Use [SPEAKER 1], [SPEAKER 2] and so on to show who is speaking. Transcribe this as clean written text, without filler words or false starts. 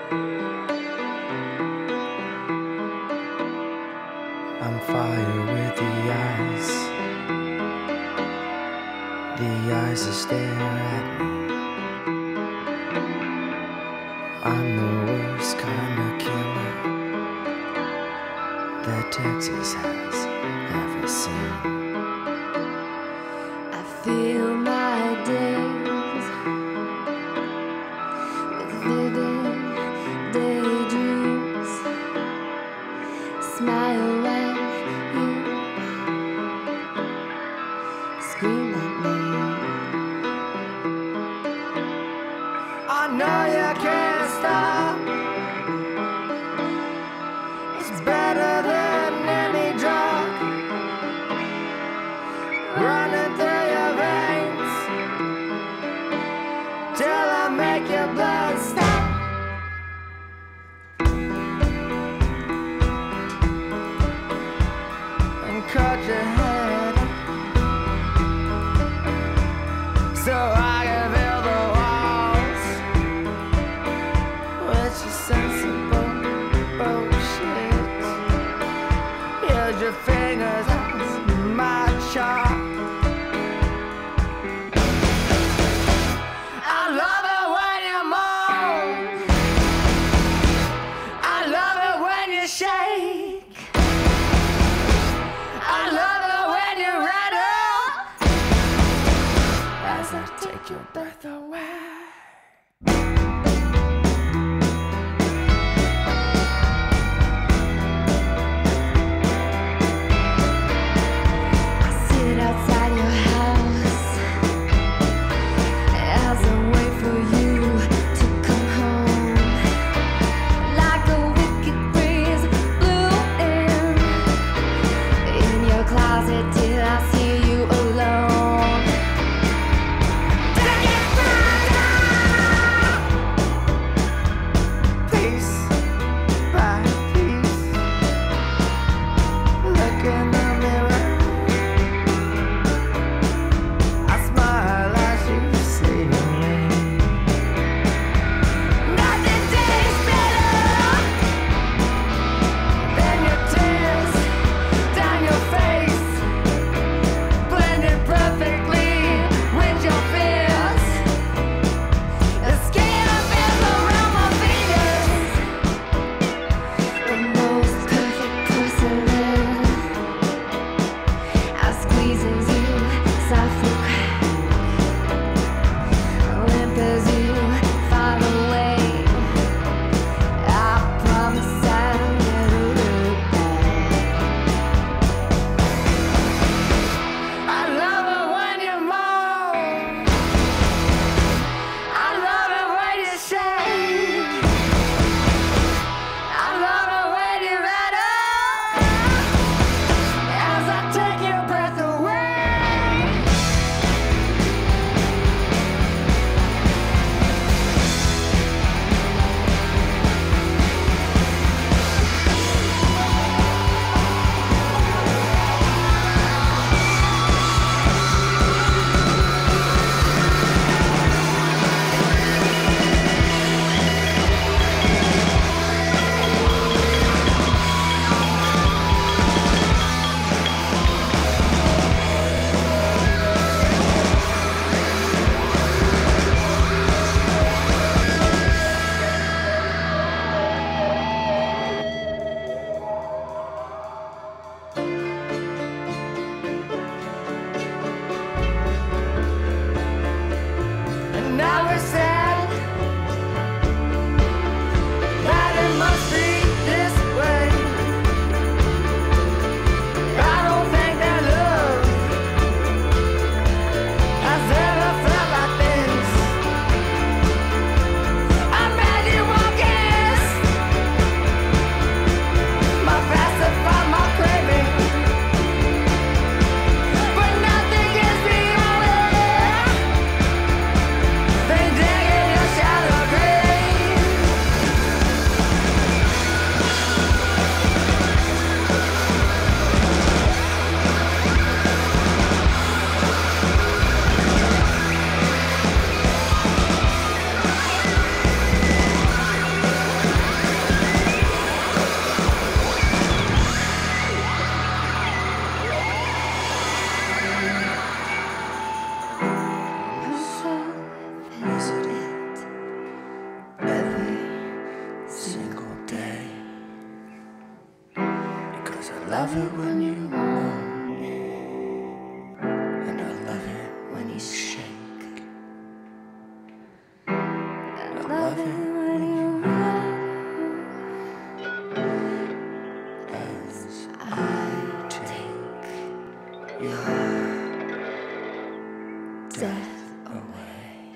[SPEAKER 1] I'm fire with the eyes that stare at me. I'm the worst kind of killer that Texas has ever seen.
[SPEAKER 2] I fill my days with vivid daydreams. Smile when you scream at me.
[SPEAKER 1] I know you can't stop. It's better than any drug running through your veins till I make your blood stop. And cut your head so I can feel the walls with your sensible bullshit. Use your fingers as my chalk. I love it when you moan. I love it when you shake. I love it when you rattle as I take your breath away. love it when you moan, and I love it when you shake. I love it when you run as I take your death away.